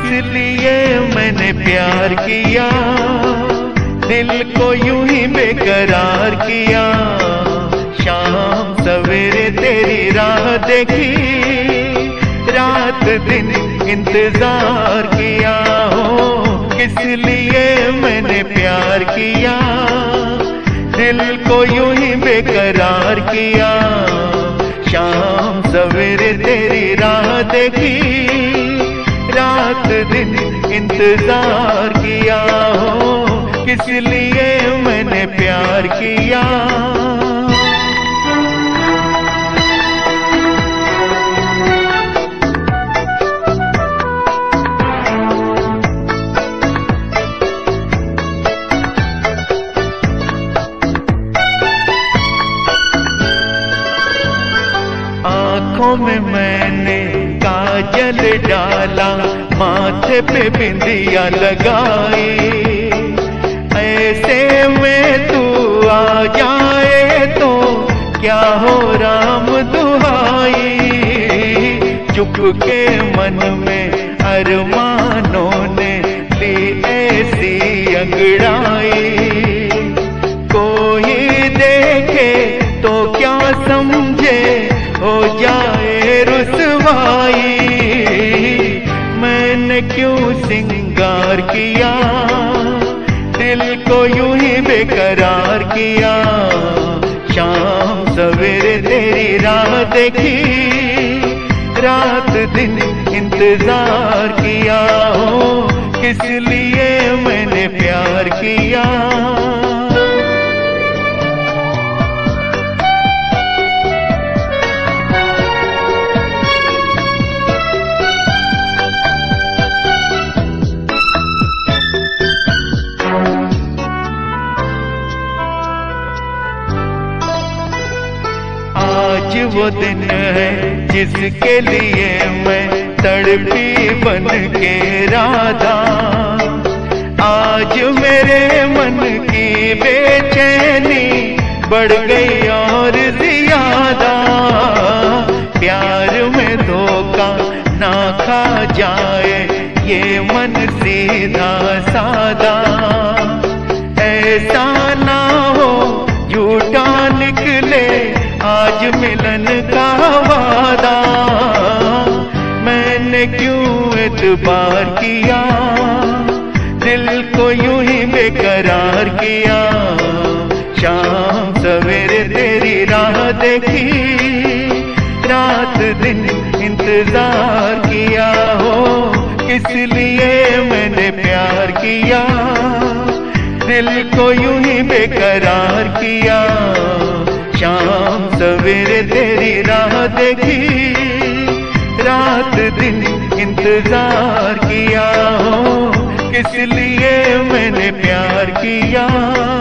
लिए मैंने प्यार किया, दिल को यूं ही बेकरार किया। शाम सवेरे तेरी राह देखी, रात दिन इंतजार किया। हो किस लिए मैंने प्यार किया, दिल को यूं ही बेकरार किया। शाम सवेरे तेरी राह देखी, रात दिन इंतजार किया। हो किस लिए मैंने प्यार किया। आँखों में मैंने काजल डाला, माथे पे बिंदिया लगाई। ऐसे में तू आ जाए तो क्या हो राम दुहाई। चुपके मन में अरमानों ने ली ऐसी अंगड़ाई। कोई देखे तो क्या समझे, हो जाए रुसवाई। मैंने क्यों सिंगार किया, दिल को यूं ही बेकरार किया। शाम सवेरे तेरी राह देखी, रात दिन इंतजार किया। हो किस लिए मैंने प्यार किया। आज वो दिन है जिसके लिए मैं तड़पी बन के राधा। आज मेरे मन की बेचैनी बढ़ गई और ज्यादा। प्यार में धोखा ना खा जाए ये मन सीधा सादा। ऐसा ना हो झूठा निकले आज मिलन का वादा। मैंने क्यों एतबार किया, दिल को यूं ही बेकरार किया। शाम सवेरे तेरी राह देखी, रात दिन इंतजार किया। हो किस लिए मैंने प्यार किया, दिल को यूं ही बेकरार किया। शाम सवेरे तेरी राह देखी, रात दिन इंतजार किया। हो किस लिए मैंने प्यार किया।